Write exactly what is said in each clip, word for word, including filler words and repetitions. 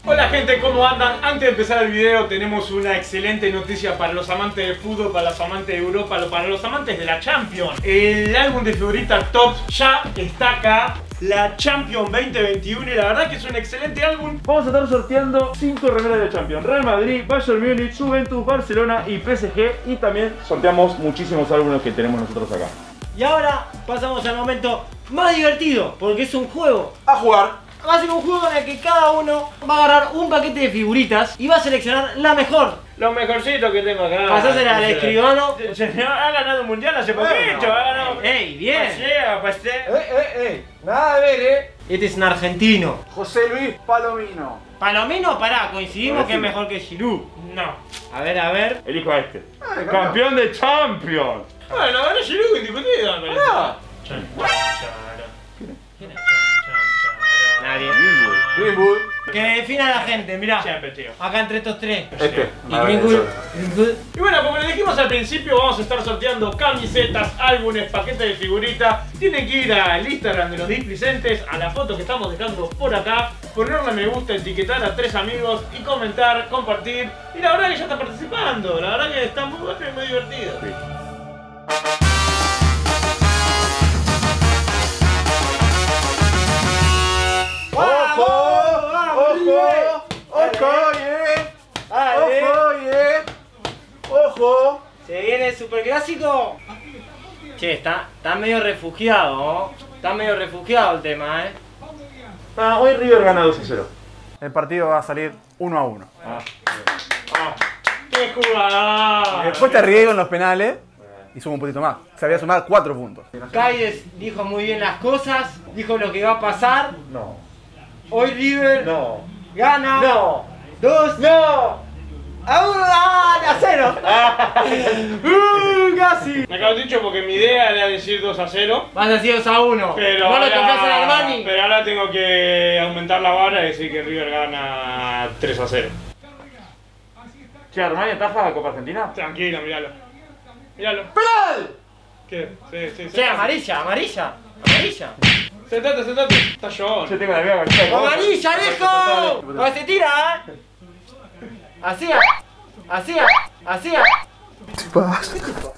Hola gente, ¿cómo andan? Antes de empezar el video tenemos una excelente noticia para los amantes del fútbol, para los amantes de Europa, para los amantes de la Champions. El álbum de figuritas Top ya está acá, la Champions veinte veintiuno, y la verdad que es un excelente álbum. Vamos a estar sorteando cinco remeras de la Champions: Real Madrid, Bayern Múnich, Juventus, Barcelona y P S G. Y también sorteamos muchísimos álbumes que tenemos nosotros acá. Y ahora pasamos al momento más divertido, porque es un juego. A jugar. Va a ser un juego en el que cada uno va a agarrar un paquete de figuritas y va a seleccionar la mejor. Los mejorcitos que tengo acá. Pasásela al escribano. El señor ha ganado un mundial hace poquito. no. Ha ganado. ¡Ey, bien! Pasea, pasea. Eh, eh, eh. Nada de ver, eh. Este es un argentino. José Luis Palomino. Palomino, pará, coincidimos que es mejor que Giroud. No. A ver, a ver. Elijo a este. Ah, le Campeón de Champions. Bueno, ganó Giroud, indiscutido. Ah. Nadie. Greenwood. Que defina a la gente, mirá. Siempre, tío. Acá entre estos tres. Este. Y Greenwood. Greenwood. Y bueno, como les dijimos al principio, vamos a estar sorteando camisetas, álbumes, paquetes de figuritas. Tienen que ir al Instagram de los displicentes, a la foto que estamos dejando por acá, ponerle me gusta, etiquetar a tres amigos y comentar, compartir. Y la verdad que ya está participando, la verdad que está muy bueno y muy divertido. Sí. ¡Ojo! ¡Ojo! ¡Ojo, yeah! ¡Ojo, yeah! ¡Ojo! Se viene el superclásico. Che, está, está medio refugiado, ¿no? Está medio refugiado el tema, ¿eh? Ah, hoy River gana dos a cero. El partido va a salir uno a uno. Ah. Ah. ¡Qué jugada! Después te arriesgo en los penales y sumo un poquito más. Se había sumado cuatro puntos. Kaides dijo muy bien las cosas, dijo lo que va a pasar. No. Hoy River No. gana No. dos No. a uno a cero. uh, casi. Me acabo de dicho porque mi idea era decir dos a cero. Vas a decir dos a uno. Pero ¿No lo ahora, confías en Armani? pero ahora tengo que aumentar la vara y decir que River gana tres a cero. Che, ¿Armani ataja la Copa Argentina? Tranquilo, míralo. Míralo. ¡Penal! ¿Qué? Sí, sí, sí. Che, amarilla, amarilla, amarilla. Sentate, sentate. Está yo. Yo tengo la vida con ¡Amarilla, viejo! Pues se tira, ¿eh? Así, así, así. ¿Qué pasa?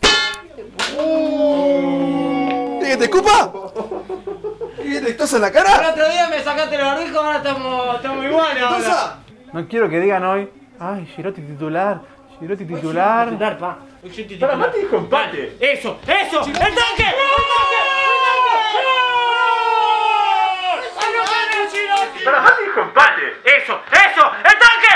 ¿Qué que te escupa? ¿Qué que te tosa en la El cara? otro día me sacaste los barbijos, ahora estamos, estamos iguales. ahora. ¿Tosa? No quiero que digan hoy, ay, Girotti titular, Girotti titular. Titular, pa. Pero Mati dijo empate. Eso, eso, el tanque, el tanque. Pero Mati dijo empate. Eso, eso, el tanque,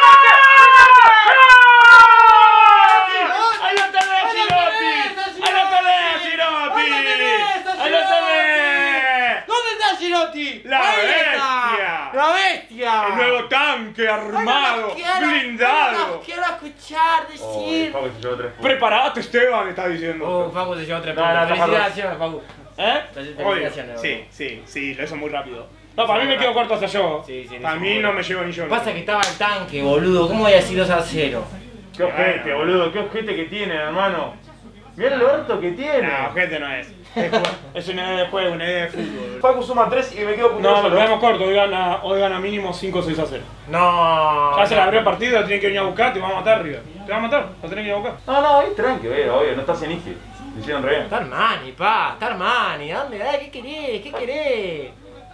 ¡Ahí lo tenés, Girotti! ¡Ahí lo tenés, Girotti! ¡Ahí lo tenés! ¿Dónde está Girotti? ¡La Ahí está. bestia! ¡La bestia! El nuevo tanque armado, blindado. Quiero escuchar decir. Preparate, Esteban, está diciendo. Oh, Facu se llevó tres No, no, puntos. no, Felicitaciones, Facu. ¿Eh? Felicitaciones, Obvio. Sí, sí, sí, lo hizo muy rápido. No, para mí me quedo corto hasta yo. Sí, sí, Para lo mí hizo muy no bien. me llevo ni yo. Pasa que estaba el tanque, boludo. ¿Cómo voy a decir dos a cero? Qué ojete, boludo, qué ojete que tiene, hermano. Mirá el orto que tiene. No, gente no es. Es, ju- es una idea de juego, una idea de fútbol. Facu suma tres y me quedo No, puntero nos solo. quedamos cortos, hoy gana, hoy gana mínimo cinco o seis a cero. No. Ya se le abrió el partido, tienen que venir a buscar, te va a matar, River. Te va a matar, lo tenés que ir a buscar. No, no, ahí tranqui, obvio, obvio, no estás en Ige. Lo hicieron re bien. Está Armani, pa. Está Armani. ¿Dónde? Dale, ¿qué querés? ¿Qué querés?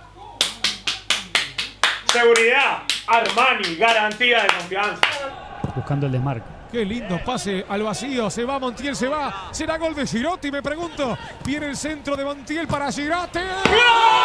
Seguridad, Armani, garantía de confianza. Buscando el desmarque. Qué lindo pase al vacío, se va Montiel, se va, será gol de Girotti, me pregunto, viene el centro de Montiel para Girotti. ¡Gol!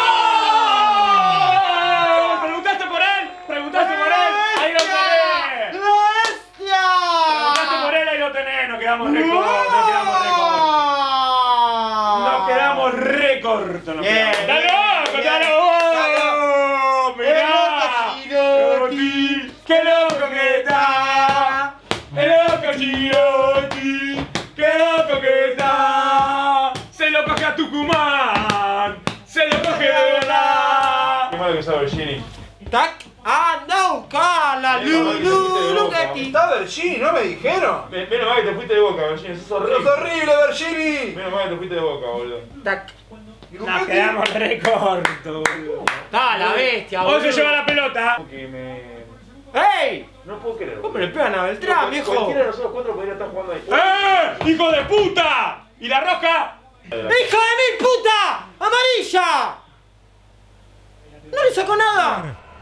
¿Preguntaste por él? ¿Preguntaste por él? Ahí lo tenés. ¡Bestia! Preguntaste por él, ahí lo tenés. Nos quedamos récord, nos quedamos récord. Nos quedamos récord. Bien. ¡Está loco, está loco! ¡Mirá! Girotti, ¡qué loco que está! ¡El loco Girotti! ¡Qué loco que está! ¡Se lo coge a Tucumán! ¡Se lo coge de verdad! Qué malo que sabe Bergini. ¡Tac! ¡Anda a buscarla! Menos mal que te fuiste de ¡Lu, Boca. Luquetti! Está Bergini, no me dijeron. Men- Menos mal que te fuiste de Boca, Bergini, sos ¡Pero horrible. es horrible, Bergini! Menos mal que te fuiste de Boca, boludo. ¡Tac! Nos quedamos re cortos, boludo. Estaba la bestia, Hoy boludo. se lleva la pelota. Que me... ¡Ey! No puedo creer. ¿Cómo le pegan a Beltrán, viejo? Cualquiera de nosotros cuatro podría estar jugando ahí. ¡Eh! ¡Hijo de puta! ¿Y la roja? ¡Hijo de mil puta! ¡Amarilla! ¡No le sacó nada!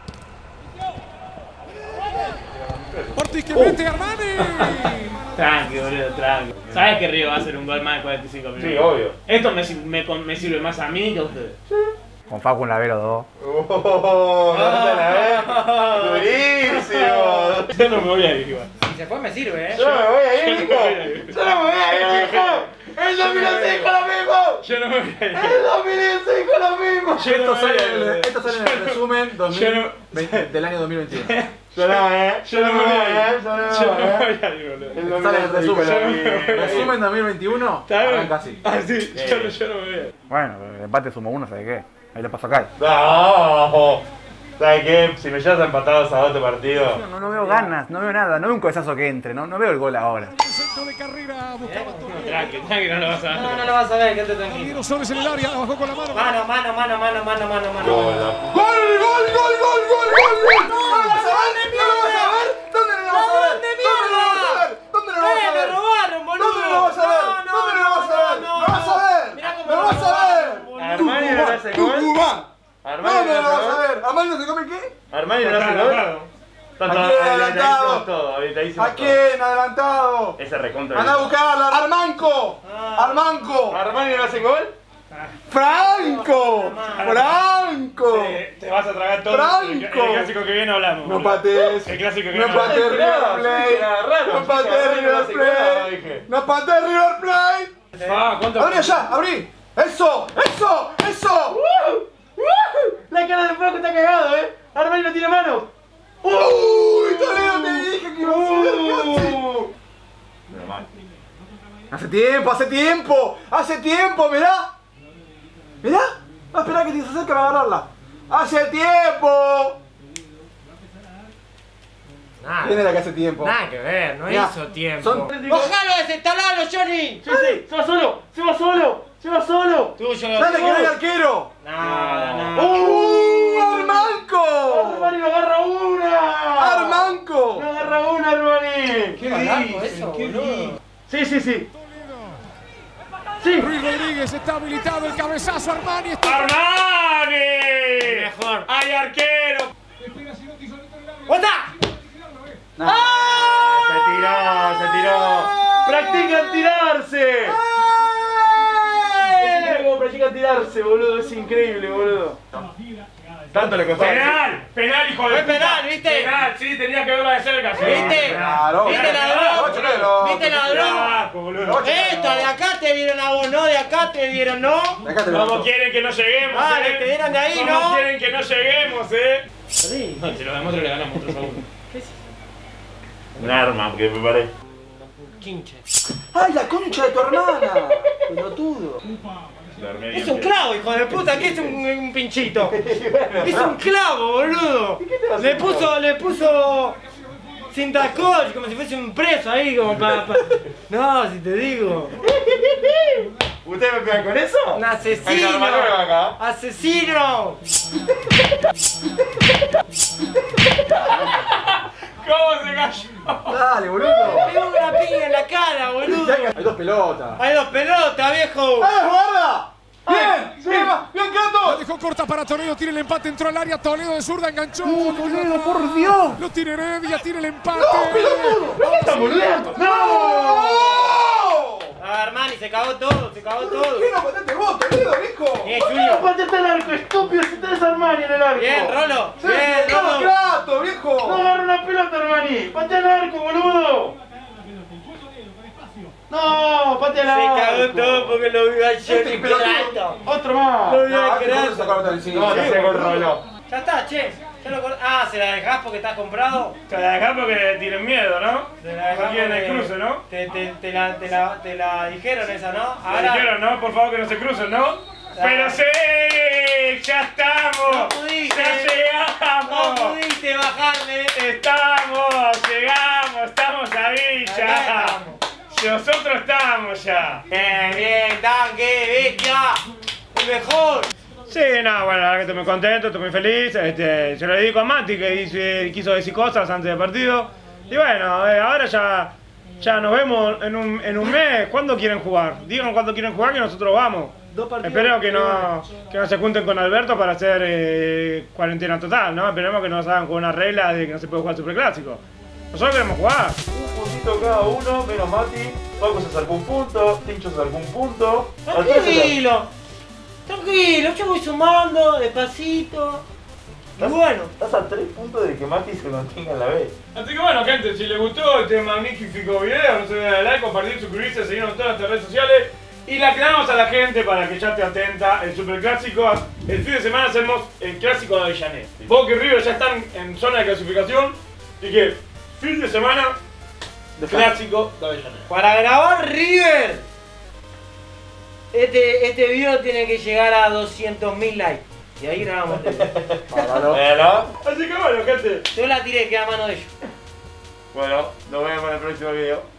Ortiz que mete Armani. Tranqui, boludo, tranqui. ¿Sabes que Río va a hacer un gol más de cuarenta y cinco minutos? Sí, obvio. Esto me, me, me sirve más a mí que a ustedes. Con Facu en Lavero dos. ¡Oh! ¡No la ves! ¡Durísimo! Yo no me voy a ir igual. Si se fue me sirve, eh. ¡Yo no me voy a ir, hijo! ¡Yo no me voy a ir, hijo! ¡El dos mil once dijo lo mismo! Yo no me voy a ir. ¡El dos mil once dijo lo mismo! Yo no Esto me sale, voy a en el- ir. esto sale en el resumen dos mil Yo no- veinte del año dos mil veintiuno. Yo no, eh. Yo no me voy a ir. Yo no Yo no me me voy a ir, boludo. Sale en el resumen. Yo no me voy a ir. Resumen dos mil veintiuno. ¿Está bien? Arranca así. Ah, sí. Yo no, yo no me voy a ir. Bueno, el empate sumó uno, ¿sabes qué? Ahí le pasó a Kai. No. ¿Sabes qué? Si me llevas empatados a otro partido. No, no veo ganas, no veo nada, no veo un cabezazo que entre, no, no veo el gol ahora. El centro de carrera buscaba Toledo. Tranqui, tranqui, no lo vas a ver. No, no lo vas a ver, quédate tranquilo. Diego Soles en el área, la bajó con la mano. Mano, mano, mano, mano, mano, mano, mano. Gol, la ¡Gol, gol, gol, gol, gol, gol! gol! ¿No lo vas a ver? ¿No lo vas a ver? ¿Dónde no lo vas a ver? ¿Dónde ¿Dónde lo vas a ver? ¿Dónde no lo vas a ¡Eh, me ver? robaron, boludo! ¿Dónde lo vas a ver? No, no, ¿Dónde lo vas a ver? no, ¿Lo vas a ver? Mirá cómo ¿Lo me vas a ver? robaron, boludo. Armani no le hace gol. Tucumán. Armani ¿Dónde no lo hace vas a gol. ver? ¿Armani no se come qué? Armani no hace Está gol. adelantado. Está ¿A todo quién habilitadísimos adelantado? todo, habilitadísimos ¿A quién adelantado? Ese recontra. Anda a buscarla, Armanco. Ah. Armanco. ¿Armani no hace gol? Franco. Franco. Te, te vas a tragar todo. Franco. El, el clásico que viene hablamos. No boludo. patees. El clásico que No viene patees hablamos. River Plate. No patees River Plate. No patees River Plate. Ah, ¿cuánto? Abrí allá, abrí. Eso, eso, eso. La cara de Franco está cagado, eh. Armani no tiene mano. Uy, Toledo, te dije que iba a Uh. ser casi. Hace tiempo, hace tiempo, hace tiempo, mirá. Mirá, va a esperar que te se acerque para agarrarla. Hace tiempo. Nada. ¿Quién era que hace tiempo? Nada que ver, no Mirá, hizo tiempo. son- ¡Ojalá desinstalalo, Johnny! Sí, sí, se va solo, se va solo, se va solo. Tuyo. Dale, que no hay arquero. Nada, nada. ¡Uh, Armanco! Armani no agarra una. Armanco. No agarra una, Armani. ¿Qué dices? Eso, boludo. Sí, sí, sí. Sí. Ruiz Rodríguez está habilitado, el cabezazo Armani está. ¡Armani! Mejor. ¡Hay arquero! ¡Bota! Ah, se tiró, se tiró. Practican tirarse. Es increíble cómo practican tirarse, boludo. Es increíble, boludo. Tanto le costó. ¡Penal! ¡Penal, hijo de Fue puta! penal, ¿viste? ¡Penal! Sí, tenías que verlo de cerca. sí. ¿Viste? Claro. ¿Viste ladrón? Ocho, loco. ¿Viste ladrón? Carajo, boludo. Esta de acá te dieron a vos, ¿no? De acá te dieron, ¿no? Acá te lo ¿Cómo meto. quieren que no lleguemos, Vale, eh? te dieron de ahí, ¿Cómo ¿no? quieren que no lleguemos, eh? Sí. No, si lo demuestro le ganamos tres a uno. Un arma que preparé. Quinche. ¡Ay, la concha de tu hermana! Pelotudo. Es un clavo, hijo de puta, que es un, un pinchito. Es un clavo, boludo. Le puso, le puso cinta scotch como si fuese un preso ahí, como para. Pa... No, si te digo. ¿Usted me pega con eso? Un Ay, asesino. no, hermano, ven acá. Asesino. ¿Cómo se cayó? Dale, boludo. Pegó una piña en la cara, boludo. Hay dos pelotas. Hay dos pelotas, viejo. ¡Ah, guarda! ¡Bien! ¡Bien, bien, La Gato! dejó corta para Toledo, tiene el empate, entró al área, Toledo de zurda, enganchó. Toledo, por Dios! Lo tiene Heredia, tiene el empate. ¡No, pelotudo! ¿Qué está boludeando? ¡No! Ah, Armani, se cagó todo, se cagó todo. ¿Qué no pateaste vos, Toledo, viejo? Bien, No Julio. pateaste el arco, estúpido, si tenés Armani en el arco. Bien, Rolo. ¡Se Bien, me Rolo. Grato, No viejo! agarra una pelota, Armani. Patea el arco, boludo. No, patea el Se arco. cagó todo porque lo vio a Johnny Este pelotudo. Crato. Otro más. Lo vio No, a este Crato. se sacó la pelota encima. No, te Sí, hace gol boludo. Rolo. Ya está, che. Ya lo cor- Ah, ¿se la dejás porque estás comprado? Te la dejás porque tienen miedo, ¿no? Se la dejás Aquí en el porque cruce, ¿no? Te, te, te, la, te, la, te la dijeron esa, ¿no? Me dijeron, ¿no? Por favor que no se crucen, ¿no? Pero sí, ya estamos. No pudiste. Ya llegamos. No pudiste bajarle. Estamos, llegamos, estamos ahí Acá ya. estamos. Nosotros estamos ya. Bien, bien, tanque, bestia. El mejor. Sí, no, bueno, la verdad que estoy muy contento, estoy muy feliz. Este, se lo dedico a Mati, que dice, quiso decir cosas antes del partido. Y bueno, eh, ahora ya, ya nos vemos en un, en un mes. ¿Cuándo quieren jugar? Digan cuándo quieren jugar que nosotros vamos. Dos partidos. Esperemos que no, que no se junten con Alberto para hacer eh, cuarentena total, ¿no? Esperemos que nos hagan con una regla de que no se puede jugar Superclásico. Nosotros queremos jugar. Un puntito cada uno, menos Mati. Paco se sacó un punto, Tincho se sacó un punto. Tranquilo, tranquilo, yo voy sumando despacito. Y bueno. Estás a tres puntos de que Mati se mantenga en la B. Así que bueno, gente, si les gustó este magnífico video, no se olviden de like, compartir, suscribirse, seguirnos en todas nuestras redes sociales. Y la aclaramos a la gente para que ya esté atenta. El Superclásico, el fin de semana hacemos el Clásico de Avellaneda. Boca y River ya están en zona de clasificación. Así que, fin de semana, Clásico de Avellaneda. Para grabar River, este, este video tiene que llegar a doscientos mil likes. Y ahí grabamos el video. Bueno, Así que bueno, gente. Yo la tiré, queda a mano de ellos. bueno, nos vemos en el próximo video.